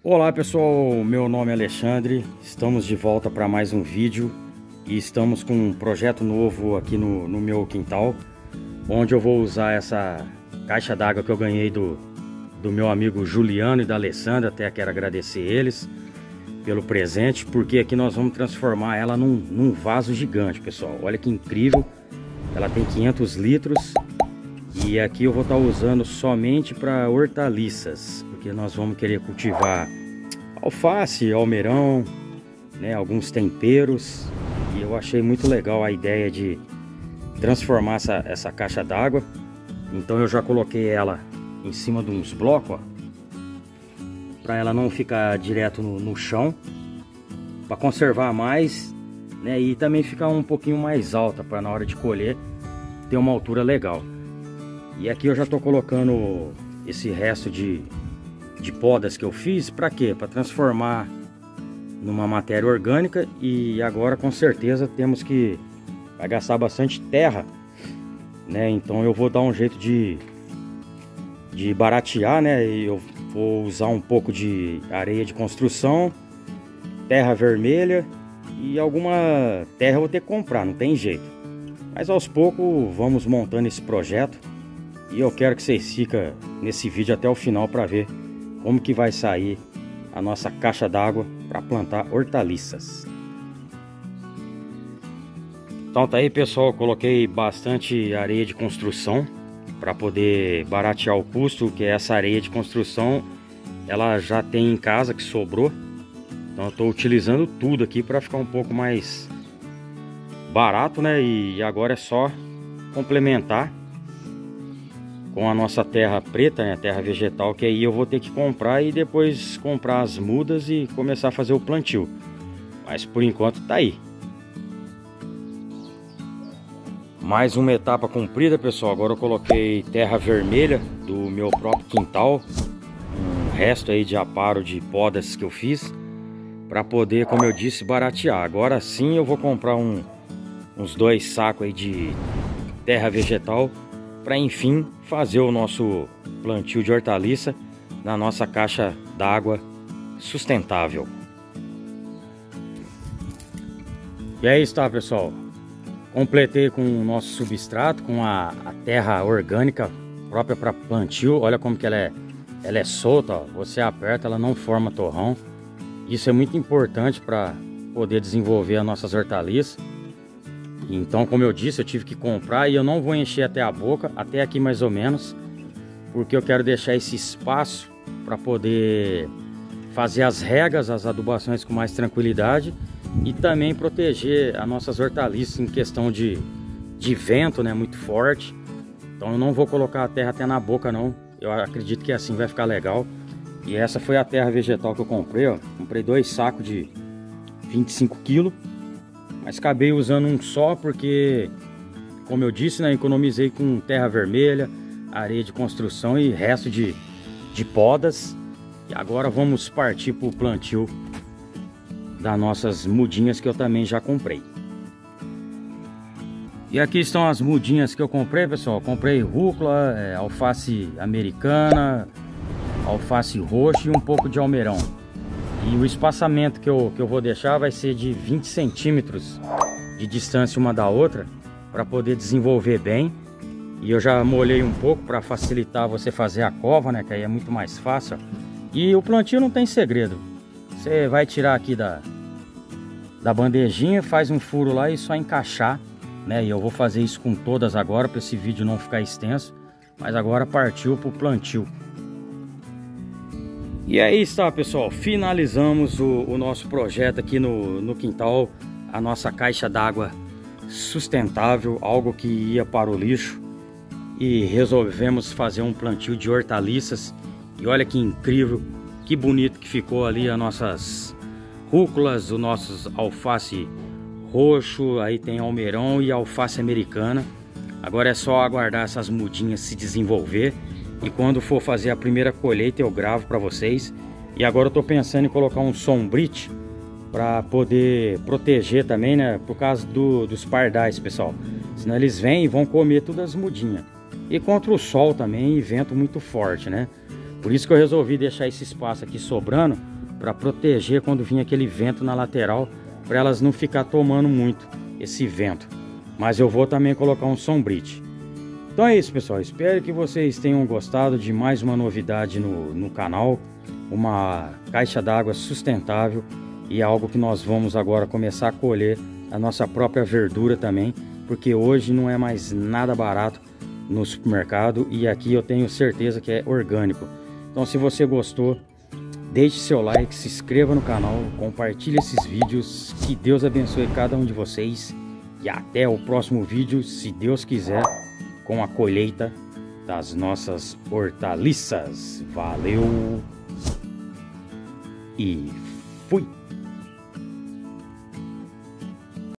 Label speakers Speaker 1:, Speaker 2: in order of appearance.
Speaker 1: Olá pessoal, meu nome é Alexandre, estamos de volta para mais um vídeo e estamos com um projeto novo aqui no meu quintal, onde eu vou usar essa caixa d'água que eu ganhei do meu amigo Juliano e da Alessandra. Até quero agradecer eles pelo presente, porque aqui nós vamos transformar ela num vaso gigante, pessoal. Olha que incrível, ela tem 500 litros e aqui eu vou estar usando somente para hortaliças, porque nós vamos querer cultivar alface, almeirão, né, alguns temperos. E eu achei muito legal a ideia de transformar essa caixa d'água. Então eu já coloquei ela em cima de uns blocos, para ela não ficar direto no chão, para conservar mais, né, e também ficar um pouquinho mais alta, para na hora de colher ter uma altura legal. E aqui eu já estou colocando esse resto de podas que eu fiz. Para quê? Para transformar numa matéria orgânica. E agora com certeza vai gastar bastante terra, né? Então eu vou dar um jeito de baratear, né? E eu vou usar um pouco de areia de construção, terra vermelha e alguma terra eu vou ter que comprar, não tem jeito. Mas aos poucos vamos montando esse projeto. E eu quero que vocês fiquem nesse vídeo até o final para ver como que vai sair a nossa caixa d'água para plantar hortaliças. Então tá aí, pessoal, eu coloquei bastante areia de construção para poder baratear o custo, que essa areia de construção ela já tem em casa, que sobrou. Então eu estou utilizando tudo aqui para ficar um pouco mais barato, né? E agora é só complementar com a nossa terra preta, né, terra vegetal, que aí eu vou ter que comprar e depois comprar as mudas e começar a fazer o plantio. Mas por enquanto tá aí. Mais uma etapa cumprida, pessoal. Agora eu coloquei terra vermelha do meu próprio quintal, um resto aí de aparo de podas que eu fiz, para poder, como eu disse, baratear. Agora sim eu vou comprar uns 2 sacos aí de terra vegetal, para enfim fazer o nosso plantio de hortaliça na nossa caixa d'água sustentável. E aí está, pessoal, completei com o nosso substrato, com a terra orgânica própria para plantio. Olha como que ela é solta, ó. Você aperta, ela não forma torrão. Isso é muito importante para poder desenvolver as nossas hortaliças. Então, como eu disse, eu tive que comprar e eu não vou encher até a boca, até aqui mais ou menos, porque eu quero deixar esse espaço para poder fazer as regas, as adubações com mais tranquilidade e também proteger as nossas hortaliças em questão de vento, né, muito forte. Então eu não vou colocar a terra até na boca não, eu acredito que assim vai ficar legal. E essa foi a terra vegetal que eu comprei, ó. Comprei 2 sacos de 25 kg. Mas acabei usando um só porque, como eu disse, né, economizei com terra vermelha, areia de construção e resto de podas. E agora vamos partir para o plantio das nossas mudinhas que eu também já comprei. E aqui estão as mudinhas que eu comprei, pessoal. Comprei rúcula, alface americana, alface roxa e um pouco de almeirão. E o espaçamento que eu vou deixar vai ser de 20 centímetros de distância uma da outra, para poder desenvolver bem. E eu já molhei um pouco para facilitar você fazer a cova, né, que aí é muito mais fácil. E o plantio não tem segredo. Você vai tirar aqui da bandejinha, faz um furo lá e só encaixar, né? E eu vou fazer isso com todas agora, para esse vídeo não ficar extenso. Mas agora partiu para o plantio. E aí está, pessoal, finalizamos o nosso projeto aqui no quintal, a nossa caixa d'água sustentável, algo que ia para o lixo, e resolvemos fazer um plantio de hortaliças. E olha que incrível, que bonito que ficou ali as nossas rúculas, os nossos alface roxo, aí tem almeirão e alface americana. Agora é só aguardar essas mudinhas se desenvolver. E quando for fazer a primeira colheita eu gravo para vocês. E agora eu tô pensando em colocar um sombrite para poder proteger também, né? Por causa dos pardais, pessoal. Senão eles vêm e vão comer todas as mudinhas. E contra o sol também e vento muito forte, né? Por isso que eu resolvi deixar esse espaço aqui sobrando, para proteger quando vir aquele vento na lateral, para elas não ficar tomando muito esse vento. Mas eu vou também colocar um sombrite. Então é isso, pessoal, espero que vocês tenham gostado de mais uma novidade no canal, uma caixa d'água sustentável e algo que nós vamos agora começar a colher a nossa própria verdura também, porque hoje não é mais nada barato no supermercado e aqui eu tenho certeza que é orgânico. Então se você gostou, deixe seu like, se inscreva no canal, compartilhe esses vídeos, que Deus abençoe cada um de vocês e até o próximo vídeo, se Deus quiser, com a colheita das nossas hortaliças. Valeu e fui!